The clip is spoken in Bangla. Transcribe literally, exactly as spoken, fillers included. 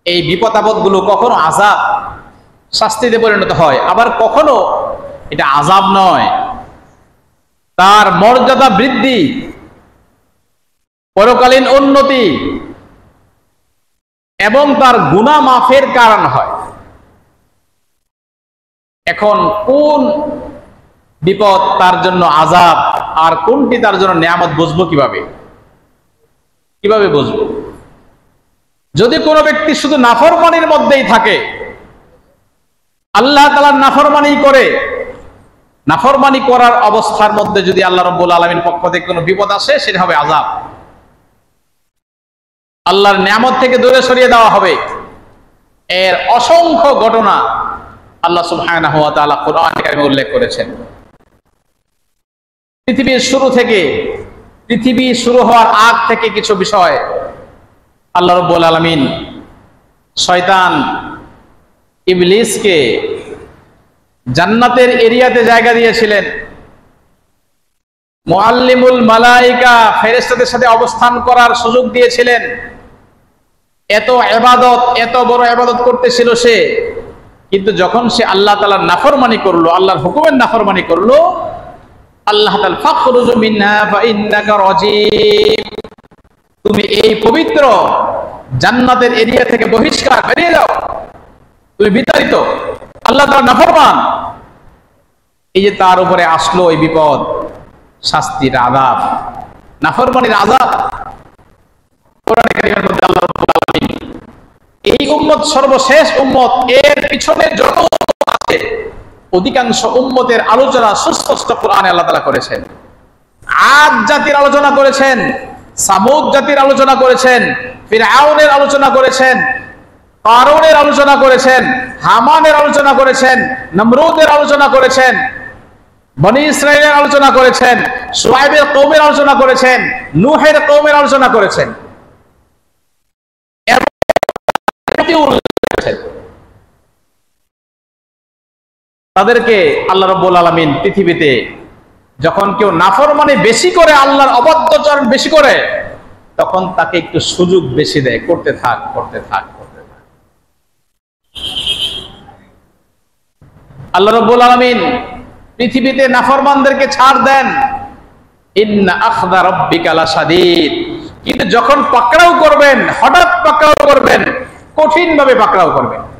এই বিপদ আপদ গুলো কখনো আযাব শাস্তিতে পরিণত হয়, আবার কখনো এটা আযাব নয়, তার মর্যাদা বৃদ্ধি, পরকালীন উন্নতি এবং তার গুনাহ মাফের কারণ হয়। এখন কোন বিপদ তার জন্য আযাব আর কোনটি তার জন্য নিয়ামত বুঝবো কিভাবে? কিভাবে বুঝবো? যদি কোনো ব্যক্তি শুধু নাফরমানির মধ্যেই থাকে, আল্লাহ তাআলার নাফরমানি করে, নাফরমানি করার অবস্থার মধ্যে যদি আল্লাহ রাব্বুল আলামিনের পক্ষ থেকে কোনো বিপদ আসে, সেটা হবে আযাব। আল্লাহর নিয়ামত থেকে দূরে সরিয়ে দেওয়া হবে। এর অসংখ্য ঘটনা আল্লাহ সুবহানাহু ওয়া তাআলা কোরআনে কারিমে উল্লেখ করেছেন। পৃথিবীর শুরু থেকে, পৃথিবী শুরু হওয়ার আগ থেকে কিছু বিষয় আল্লাহ রাব্বুল আলামিন শয়তান ইবলিসকে জান্নাতের এরিয়াতে জায়গা দিয়েছিলেন। মুআল্লিমুল মালায়েকা ফেরেশতাদের সাথে অবস্থান করার সুযোগ দিয়েছিলেন। এত ইবাদত, এত বড় ইবাদত করতেছিল সে, কিন্তু যখন সে আল্লাহ তাআলার নাফরমানি করলো, আল্লাহর হুকুমের নাফরমানি করলো, আল্লাহ তাআলা ফাখরুজু মিনহা ফাইন্নাকা রাজিম, তুমি এই পবিত্র জান্নাতের এরিয়া থেকে বহিষ্কার, বেরিয়ে যাও, তুমি বিতাড়িত, আল্লাহ তাআলার নাফরমান। এই যে তার উপরে আসলো এই বিপদ, শাস্তির আযাব, নাফরমানির আযাব। কোরআনে কারীমের মধ্যে আল্লাহ রাব্বুল আলামিন এই উম্মত সর্বশেষ উম্মত, এর পিছনে যত আছে অধিকাংশ উম্মতের আলোচনা সুস্পষ্ট কোরআনে আল্লাহ তাআলা করেছেন। আদ জাতির আলোচনা করেছেন, সামুদ জাতির আলোচনা করেছেন, ফিরআউনের আলোচনা করেছেন, কারুনের আলোচনা করেছেন, হামানের আলোচনা করেছেন, নমরুদের আলোচনা করেছেন, বনি ইসরাইলের আলোচনা করেছেন, শুআয়বের কওমের আলোচনা করেছেন, নূহের কওমের আলোচনা করেছেন। তাদেরকে আল্লাহ রাব্বুল আলামিন পৃথিবীতে যখন কেউ নাফরমানি বেশি করে, আল্লাহর অবাধ্যচরণ বেশি করে, তখন তাকে একটু সুযোগ বেশি দেয়, করতে থাক করতে থাক করতে থাক। আল্লাহ রাব্বুল আলামিন পৃথিবীতে নাফরমানদেরকে ছাড় দেন, ইন্না আখযা রাব্বিকা লাশাদীদ, কিন্তু যখন পাকড়াও করবেন, হঠাৎ পাকড়াও করবেন, কঠিন ভাবে পাকড়াও করবেন।